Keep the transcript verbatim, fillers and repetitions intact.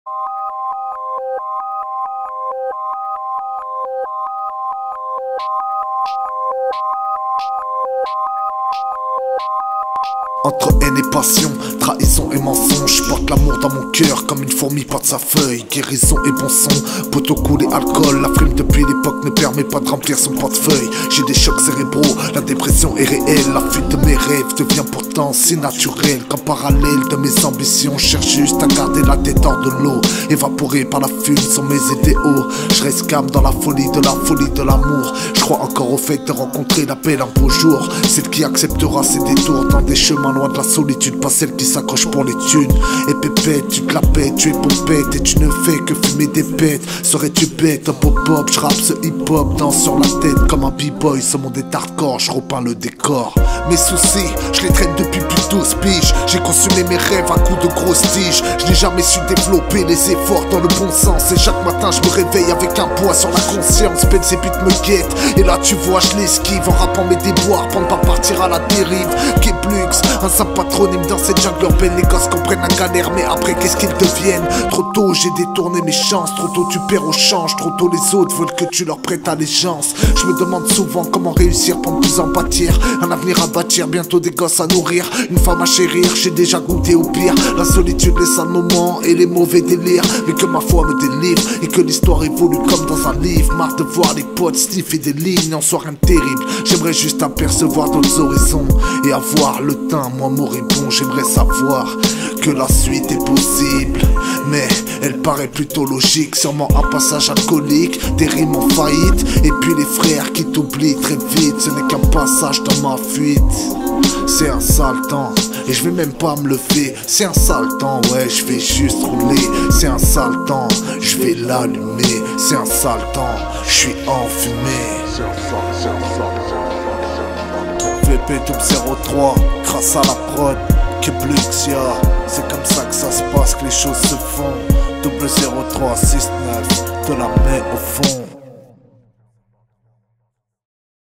Entre haine et passion, trahison et mensonge, je porte l'amour dans mon cœur comme une fourmi porte sa feuille. Guérison et bon son, poteau coulé alcool. La frime depuis l'époque ne permet pas de remplir son portefeuille. J'ai des chocs cérébraux, la dépression est réelle. La fuite de mes rêves devient pourtant si naturelle qu'en parallèle de mes ambitions, je cherche juste à garder la tête hors de l'eau. Évaporé par la fume sont mes idéaux. Je reste calme dans la folie de la folie de l'amour. Je crois encore au fait de rencontrer la paix un beau jour. Celle qui acceptera ses détours dans des chemins loin de la solitude, pas celle qui s'accroche pour les thunes. Et pépette, tu te la pètes, tu es pompette et tu ne fais que fumer des bêtes. Serais-tu bête, un pop-pop, je rappe ce hip-hop, danse sur la tête comme un b-boy. Ce monde est hardcore, je repeins le décor. Mes soucis, je les traîne depuis plus de douze piges. J'ai consumé mes rêves à coups de grosses tiges. Je n'ai jamais su développer les efforts dans le bon sens. Et chaque matin je me réveille avec un poids sur la conscience. Belzébuth me guette, et là tu vois je l'esquive en rappant mes déboires pour ne pas partir à la dérive. Keblux, un simple patronyme dans cette jungle urbaine. Les gosses comprennent la galère, mais après qu'est-ce qu'ils deviennent? Trop tôt j'ai détourné mes chances, trop tôt tu perds au change, trop tôt les autres veulent que tu leur prêtes allégeance. Je me demande souvent comment réussir pour ne plus en pâtir. Un avenir à bâtir, bientôt des gosses à nourrir, une femme à chérir, j'ai déjà goûté au pire. La solitude, les sales moments et les mauvais délires. Mais que ma foi me délivre et que l'histoire évolue comme dans un livre. Marre de voir les potes sniffer des lignes en soirée terrible. J'aimerais juste apercevoir d'autres horizons et avoir le teint moins moribond. J'aimerais savoir que la suite est possible, mais elle paraît plutôt logique. Sûrement un passage alcoolique, des rimes en faillite, et puis les frères qui t'oublient très vite. Ce n'est qu'un passage dans ma fuite. C'est un sale temps, et je vais même pas me lever. C'est un sale temps, ouais, je vais juste rouler. C'est un sale temps, je vais l'allumer. C'est un sale temps, je suis enfumé. V P double zéro trois, grâce à la prod, Keblux, ya. C'est comme ça que ça se passe, que les choses se font. Double zéro trois six neuf, de la main au fond.